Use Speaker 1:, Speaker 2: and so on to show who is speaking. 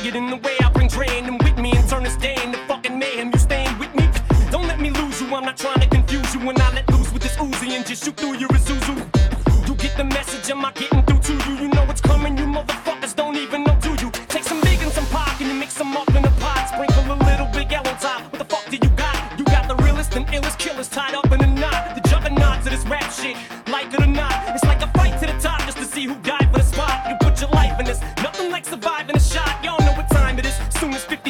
Speaker 1: get in the way, I bring Dre with me and turn this day into fucking mayhem. You staying with me? Don't let me lose you, I'm not trying to confuse you. When I let loose with this Uzi and just shoot through your Isuzu. You get the message, am I getting through to you? You know what's coming, you motherfuckers don't even know, do you? Take some big and some pop and you mix them up in a pot. Sprinkle a little Big L on top, what the fuck do you got? You got the realest and illest killers tied up in a knot. The juggernauts of this rap shit, like it or not. It's like a fight to the top just to see who died for the spot. You put your life in this, nothing like surviving a shot. Y'all know what time it is, soon as 50